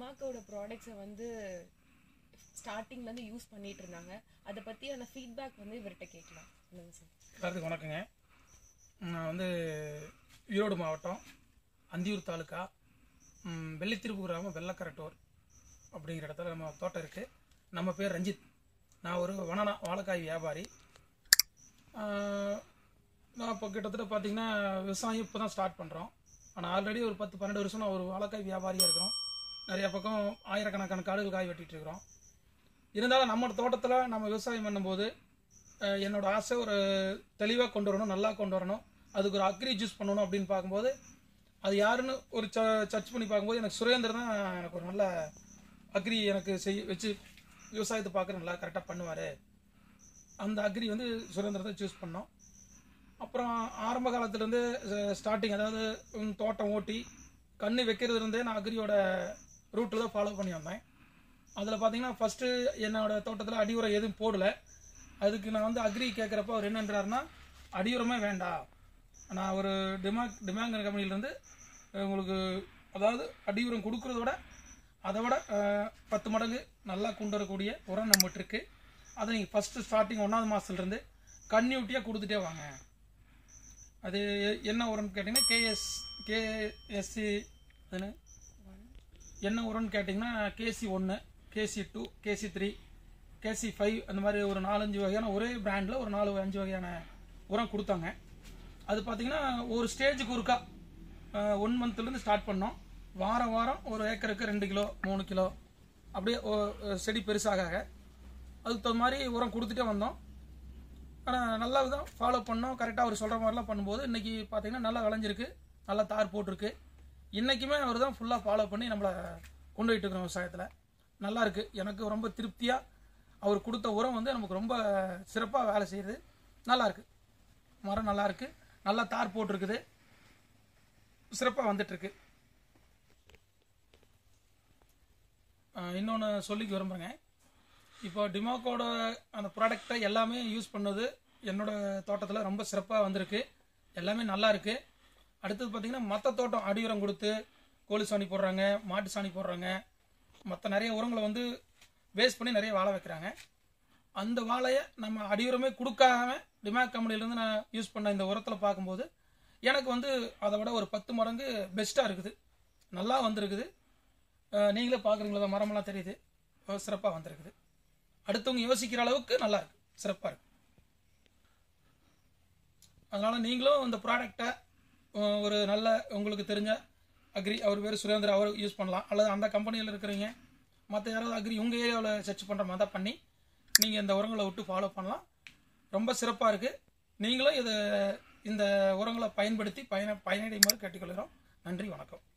டிமாக்கோட ப்ராடக்ட்ஸை வந்து ஸ்டார்டிங்லேருந்து யூஸ் பண்ணிட்டு இருந்தாங்க. அதை பற்றியான ஃபீட்பேக் வந்து இவர்கிட்ட கேட்கலாம். சொல்லுங்க சார். எல்லாத்துக்கும் வணக்கங்க. நான் வந்து ஈரோடு மாவட்டம் அந்தியூர் தாலுக்கா வெள்ளித்திருப்பு கிராமம் வெள்ளக்கரட்டூர் அப்படிங்கிற இடத்துல நம்ம தோட்டம் இருக்குது. நம்ம பேர் ரஞ்சித். நான் ஒரு வாழைக்காய் வியாபாரி. நான் இப்போ கிட்டத்தட்ட பார்த்திங்கன்னா விவசாயம் இப்போ தான் ஸ்டார்ட் பண்ணுறோம். ஆனால் ஆல்ரெடி ஒரு 10-12 வருஷம் நான் ஒரு வாழைக்காய் வியாபாரியாக இருக்கிறோம். நிறையா பக்கம் ஆயிரக்கணக்கான காடுகள் காய் வெட்டிகிட்ருக்குறோம். இருந்தாலும் நம்ம தோட்டத்தில் நம்ம விவசாயம் பண்ணும்போது என்னோடய ஆசை ஒரு தெளிவாக கொண்டு வரணும், நல்லா கொண்டு வரணும். அதுக்கு ஒரு அக்ரி ஜூஸ் பண்ணணும் அப்படின்னு பார்க்கும்போது அது யாருன்னு ஒரு சர்ச் பண்ணி பார்க்கும்போது எனக்கு சுரேந்தர் தான் எனக்கு ஒரு நல்ல அக்ரி எனக்கு வச்சு விவசாயத்தை பார்க்குற நல்லா கரெக்டாக பண்ணுவார். அந்த அக்ரி வந்து சுரேந்தர் தான் சூஸ் பண்ணோம். அப்புறம் ஆரம்ப காலத்துலேருந்து ஸ்டார்டிங், அதாவது தோட்டம் ஓட்டி கன்று வைக்கிறதுலேருந்தே நான் அக்ரியோட ரூட்டில் தான் ஃபாலோ பண்ணி வந்தேன். அதில் பார்த்தீங்கன்னா ஃபஸ்ட்டு என்னோடய தோட்டத்தில் அடி உரம் எதுவும் போடலை. அதுக்கு நான் வந்து அக்ரி கேட்குறப்ப அவர் என்னன்றாருன்னா, அடி உரமே வேண்டாம், நான் ஒரு டிமாங்கிற கம்பெனிலேருந்து உங்களுக்கு அதாவது அடி உரம் கொடுக்குறத விட அதை விட 10 மடங்கு நல்லா கொண்டு வரக்கூடிய உரம் நம்மகிட்ட இருக்குது. அதை நீங்கள் ஃபஸ்ட்டு ஸ்டார்டிங் 1ஆவது மாதத்துலேருந்து கன்யூட்டியாக கொடுத்துட்டே வாங்க. அது என்ன உரம்னு கேட்டிங்கன்னா கேஎஸ்சி அதுன்னு என்ன உரம்னு கேட்டிங்கன்னா KC1, KC2, KC3, KC5 அந்த மாதிரி ஒரு 4-5 வகையான ஒரே பிராண்டில் ஒரு 4-5 வகையான உரம் கொடுத்தாங்க. அது பார்த்திங்கன்னா ஒரு ஸ்டேஜுக்கு ஒருக்கா 1 மந்த்லேருந்து ஸ்டார்ட் பண்ணோம். வாரம் வாரம் ஒரு ஏக்கருக்கு 2 கிலோ 3 கிலோ அப்படியே செடி பெருசாக அதுக்கு தகுந்த மாதிரி உரம் கொடுத்துட்டே வந்தோம். ஆனால் நல்லா தான் ஃபாலோ பண்ணோம். கரெக்டாக அவர் சொல்கிற மாதிரிலாம் பண்ணும்போது இன்றைக்கி பார்த்திங்கன்னா நல்லா விளைஞ்சிருக்கு, நல்லா தார் போட்டிருக்கு. இன்றைக்குமே அவர் தான் ஃபுல்லாக ஃபாலோ பண்ணி நம்மளை கொண்டு போயிட்டு இருக்கிறோம் விவசாயத்தில். நல்லா இருக்குது. எனக்கு ரொம்ப திருப்தியாக அவர் கொடுத்த உரம் வந்து நமக்கு ரொம்ப சிறப்பாக வேலை செய்யுது. நல்லாயிருக்கு, மரம் நல்லாயிருக்கு, நல்லா தார் போட்டிருக்குது, சிறப்பாக வந்துட்டுருக்கு. இன்னொன்று சொல்லிக்க விரும்புகிறேங்க. இப்போ டிமாக்கோட அந்த ப்ராடக்டை எல்லாமே யூஸ் பண்ணது என்னோடய தோட்டத்தில் ரொம்ப சிறப்பாக வந்திருக்கு. எல்லாமே நல்லா இருக்குது. அடுத்தது பார்த்திங்கன்னா மற்ற தோட்டம் அடி உரம் கொடுத்து கோழி சாணி போடுறாங்க, மாட்டு சாணி போடுறாங்க, மற்ற நிறைய உரங்களை வந்து வேஸ்ட் பண்ணி நிறைய வாழை வைக்கிறாங்க. அந்த வாழையை நம்ம அடி உரமே கொடுக்காம டிமாக் கம்பெனிலேருந்து நான் யூஸ் பண்ண இந்த உரத்தில் பார்க்கும்போது எனக்கு வந்து அதை விட ஒரு 10 மடங்கு பெஸ்ட்டாக இருக்குது, நல்லா வந்திருக்குது. நீங்களே பார்க்குறீங்களா, மரமெல்லாம் தெரியுது, சிறப்பாக வந்திருக்குது. அடுத்தவங்க யோசிக்கிற அளவுக்கு நல்லா இருக்குது, சிறப்பாக இருக்குது. அதனால் நீங்களும் இந்த ப்ராடக்டை ஒரு நல்ல உங்களுக்கு தெரிஞ்ச அக்ரி, அவர் பேர் சுரேந்தர், அவர் யூஸ் பண்ணலாம். அல்லது அந்த கம்பெனியில் இருக்கிறீங்க மற்ற யாராவது அக்ரி உங்கள் ஏரியாவில் சர்ச் பண்ணுற மாதிரி தான் பண்ணி நீங்கள் இந்த உரங்களை விட்டு ஃபாலோ பண்ணலாம். ரொம்ப சிறப்பாக இருக்குது. நீங்களும் இந்த உரங்களை பயன்படுத்தி பயனடையுமாறு கேட்டுக்கொள்கிறோம். நன்றி, வணக்கம்.